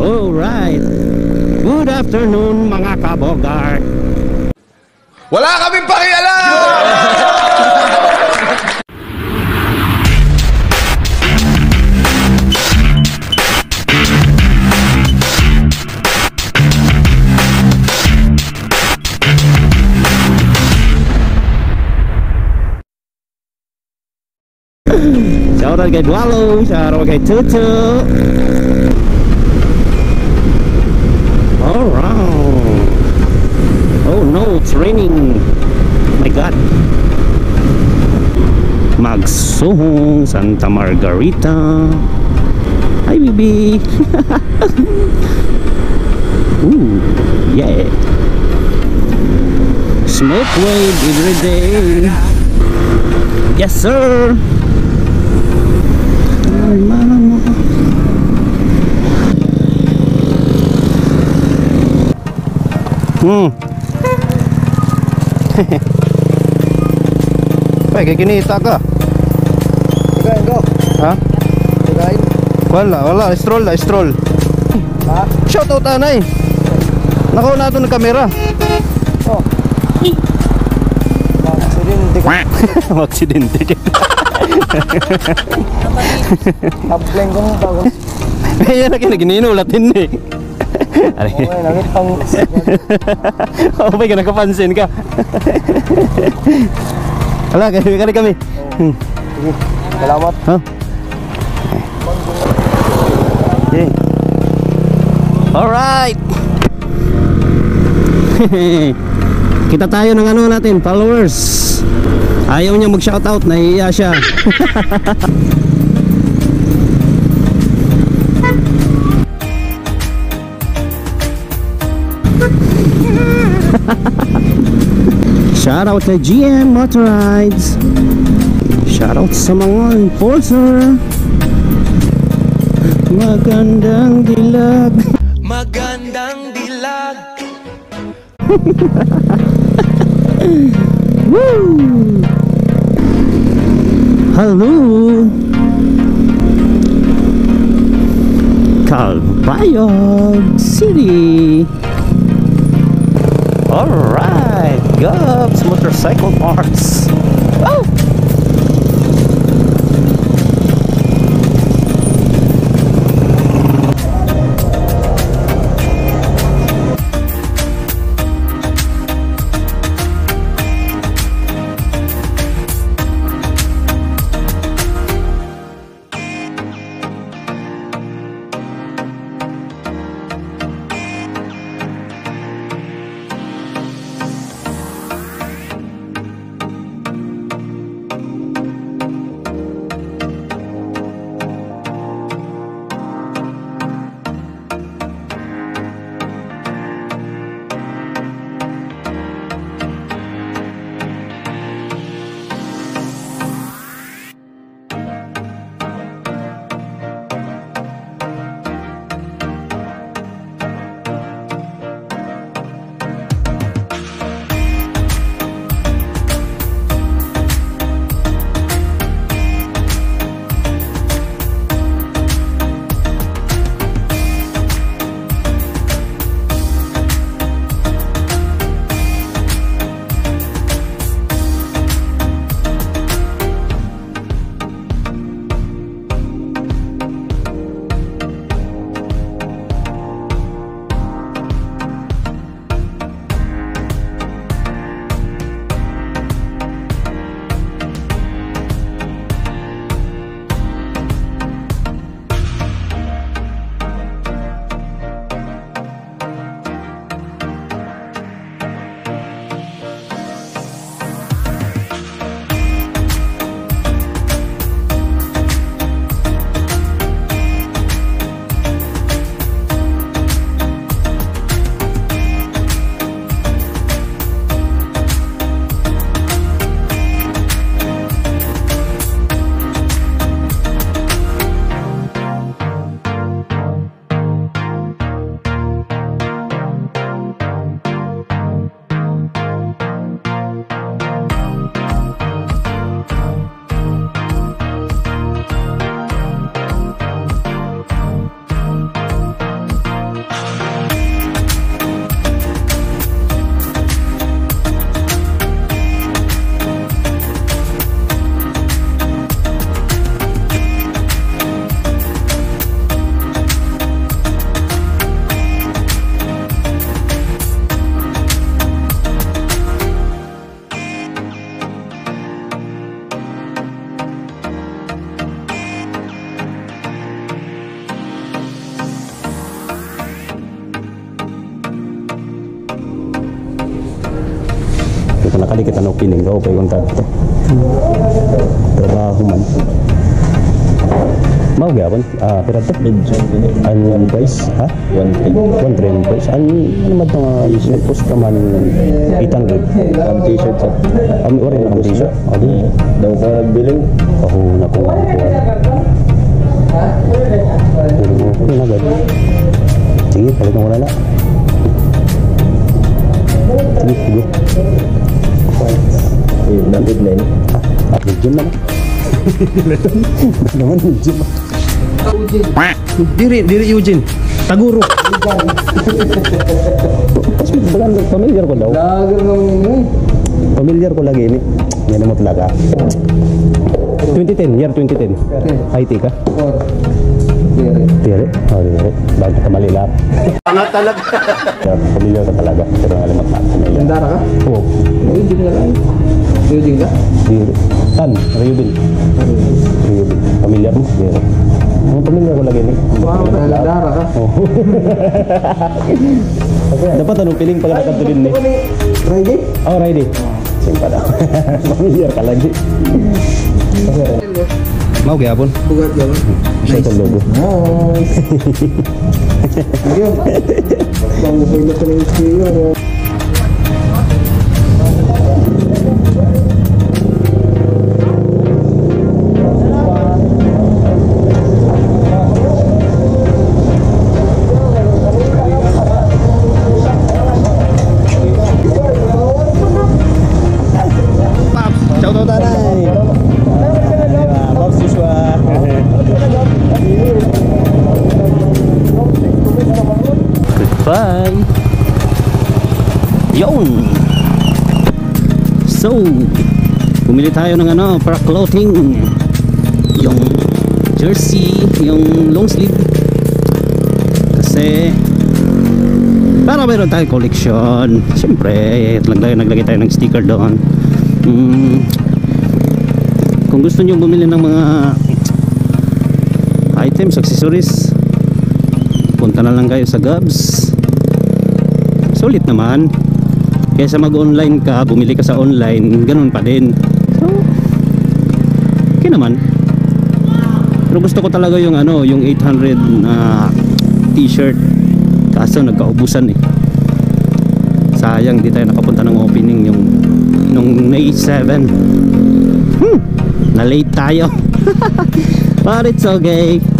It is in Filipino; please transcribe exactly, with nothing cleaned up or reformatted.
Alright. Good afternoon mga kabogart. Wala kaming pakialam! Shoutout kay Dwalo, shoutout kay Tutu. Alright. Oh no, it's raining. My God. Magsuhong, Santa Margarita. Hi, baby. Ooh, yeah. Smoke wave every day. Yes, sir. Ay, mana mo. Hmm. Ay, kikinita ka. Tagain ko. Ha? Tagain. Wala, wala. Stroll na, stroll. Ha? Shoutout, anay. Nakaw na ito ng kamera. Oh. Aksidente ka. Aksidente ka. Upline ko ng bago. Eh, yan na kinaginulatin eh. Okay, nakit pang... Oh, may ka nakapansin ka. Hala, kami kami kami. Oh. Sige, salamat. Huh? Okay. Alright. Kita tayo ng ano natin, followers. Ayaw niya mag-shoutout, nahihiya siya. Shoutout kay G M Motorides. Shoutout sa mga enforcer. Magandang dilag. Magandang dilag. Woo! Hello, Calbayog City. Alright, Gubs Motorcycle Parts. Oh! Kali kita no pining ko pa yung tato. Trabaho man. Mau gyapon? Ah, pira to? Ang price, ha? one three price. Ang ano man to nga post ka man eight hundred. Ang t-shirt sa. Ang ori ang t-shirt. Adi daw ko nagbiling. Ako na ko. Pero na gad. Sige, palit mo na na. Sige, sige. Eh, David na yun. Ah, medium na na. Naman medium. Diri, diri Eugene. Taguro. Familiar ko daw. Familiar ko lagi ini. Yan mo talaga. twenty ten, year twenty ten. I T ka? Diri. Oh, diri. Bakit ka mali lang? Pangat talaga. Familiar ka talaga. Pero ngalimat na. Sandara ka? Oo. Eugene ka lang. Eugene ka? Diri. Tan, Ryubin. Ryubin. Familiar mo? Diri. Ang pamilya ko lagi ni. Wow, nagdara ka. Dapat anong piling pala nakatulin ni? Ready? Oh, ready. Simpa na. Pamilyar ka lagi. Mau gyapon? Bugat gawin. Siya itong logo. Nice. Ayun. Pang-upay na ito ng iskiyo. Bye. Yon. So, bumili tayo ng ano, para clothing. Yung jersey, yung long sleeve. Kasi para mayroon tayong collection. Siyempre, naglagay, naglagay tayo ng sticker doon. Hmm. Kung gusto niyo bumili ng mga items, accessories, punta na lang kayo sa Gabs. Sulit naman. Kaysa mag-online ka, bumili ka sa online, ganun pa din. So, okay naman. Pero gusto ko talaga yung ano, yung eight hundred na t-shirt. Kaso nagkaubusan eh. Sayang di tayo nakapunta ng opening yung nung May seven. Hmm, na late tayo. But it's okay.